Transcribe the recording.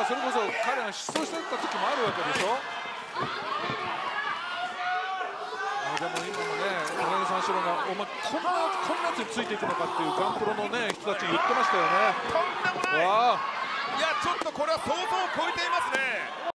それこそ彼が失踪してた時もあるわけでしょ。でも今もね、高木三四郎がお前こんなやつについていくのかっていうガンプロのね人たち言ってましたよね。 とんでもない。いやちょっとこれは想像を超えていますね。